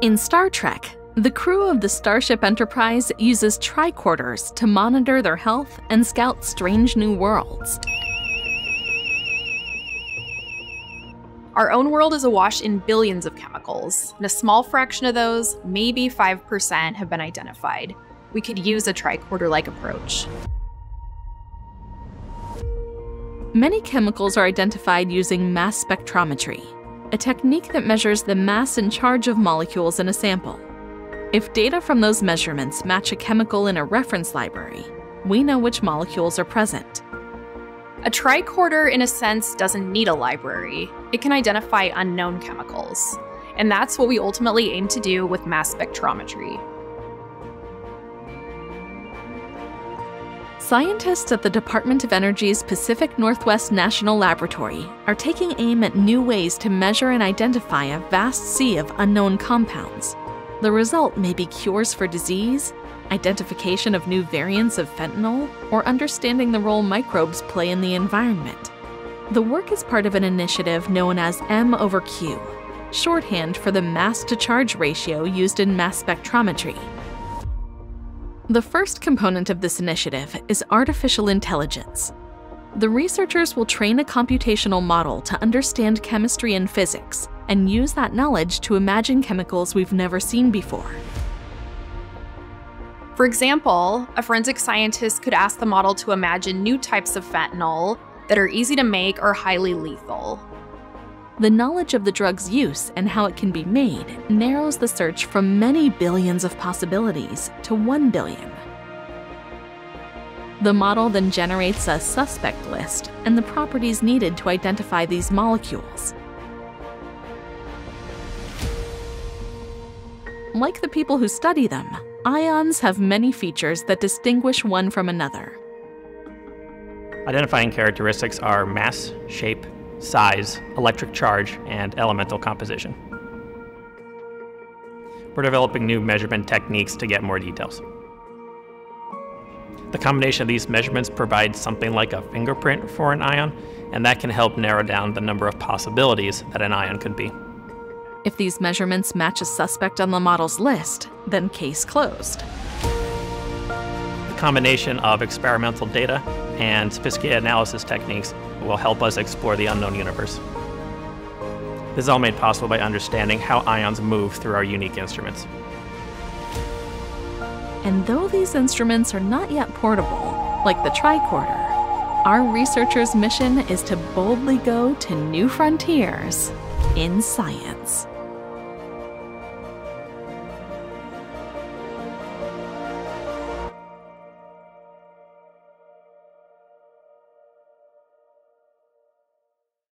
In Star Trek, the crew of the Starship Enterprise uses tricorders to monitor their health and scout strange new worlds. Our own world is awash in billions of chemicals, and a small fraction of those, maybe 5%, have been identified. We could use a tricorder-like approach. Many chemicals are identified using mass spectrometry, a technique that measures the mass and charge of molecules in a sample. If data from those measurements match a chemical in a reference library, we know which molecules are present. A tricorder, in a sense, doesn't need a library. It can identify unknown chemicals. And that's what we ultimately aim to do with mass spectrometry. Scientists at the Department of Energy's Pacific Northwest National Laboratory are taking aim at new ways to measure and identify a vast sea of unknown compounds. The result may be cures for disease, identification of new variants of fentanyl, or understanding the role microbes play in the environment. The work is part of an initiative known as M/Q, shorthand for the mass-to-charge ratio used in mass spectrometry. The first component of this initiative is artificial intelligence. The researchers will train a computational model to understand chemistry and physics, and use that knowledge to imagine chemicals we've never seen before. For example, a forensic scientist could ask the model to imagine new types of fentanyl that are easy to make or highly lethal. The knowledge of the drug's use and how it can be made narrows the search from many billions of possibilities to 1 billion. The model then generates a suspect list and the properties needed to identify these molecules. Like the people who study them, ions have many features that distinguish one from another. Identifying characteristics are mass, shape, size, electric charge, and elemental composition. We're developing new measurement techniques to get more details. The combination of these measurements provides something like a fingerprint for an ion, and that can help narrow down the number of possibilities that an ion could be. If these measurements match a suspect on the model's list, then case closed. The combination of experimental data and sophisticated analysis techniques will help us explore the unknown universe. This is all made possible by understanding how ions move through our unique instruments. And though these instruments are not yet portable, like the tricorder, our researchers' mission is to boldly go to new frontiers in science.